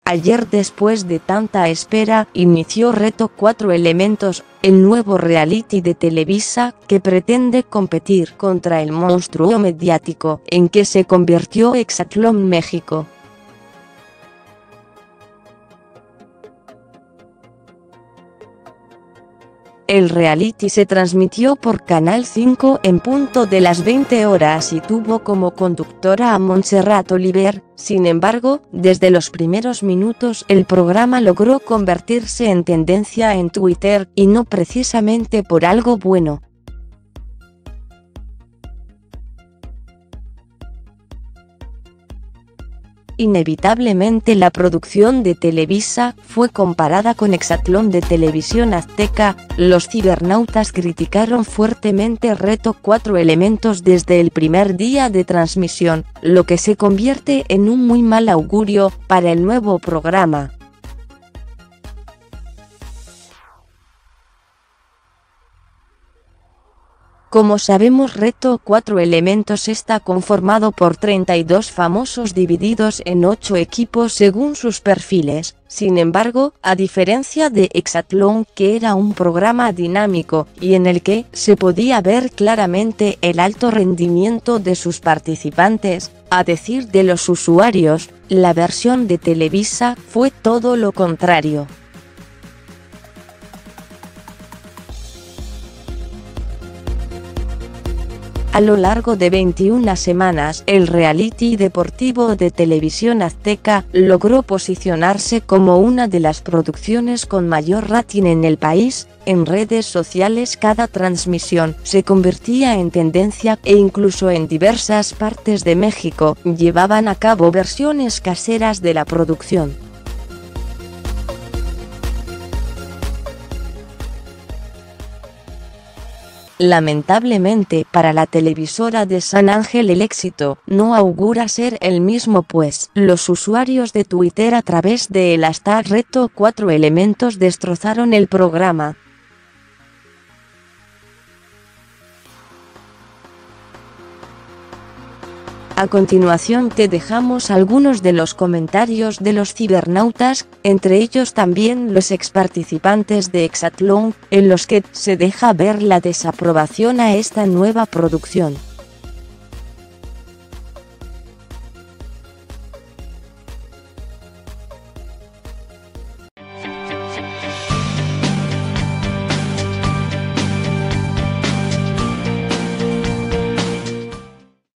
Ayer, después de tanta espera, inició Reto 4 Elementos, el nuevo reality de Televisa, que pretende competir contra el monstruo mediático en que se convirtió Hexatlón México. El reality se transmitió por Canal 5 en punto de las 20 horas y tuvo como conductora a Montserrat Oliver. Sin embargo, desde los primeros minutos el programa logró convertirse en tendencia en Twitter, y no precisamente por algo bueno. Inevitablemente la producción de Televisa fue comparada con Hexatlón de Televisión Azteca. Los cibernautas criticaron fuertemente Reto 4 Elementos desde el primer día de transmisión, lo que se convierte en un muy mal augurio para el nuevo programa. Como sabemos, Reto 4 Elementos está conformado por 32 famosos divididos en 8 equipos según sus perfiles. Sin embargo, a diferencia de Hexatlón, que era un programa dinámico y en el que se podía ver claramente el alto rendimiento de sus participantes, a decir de los usuarios, la versión de Televisa fue todo lo contrario. A lo largo de 21 semanas, el reality deportivo de Televisión Azteca logró posicionarse como una de las producciones con mayor rating en el país. En redes sociales cada transmisión se convertía en tendencia e incluso en diversas partes de México llevaban a cabo versiones caseras de la producción. Lamentablemente para la televisora de San Ángel el éxito no augura ser el mismo, pues los usuarios de Twitter a través de el hashtag Reto 4 Elementos destrozaron el programa. A continuación te dejamos algunos de los comentarios de los cibernautas, entre ellos también los exparticipantes de Hexatlón, en los que se deja ver la desaprobación a esta nueva producción.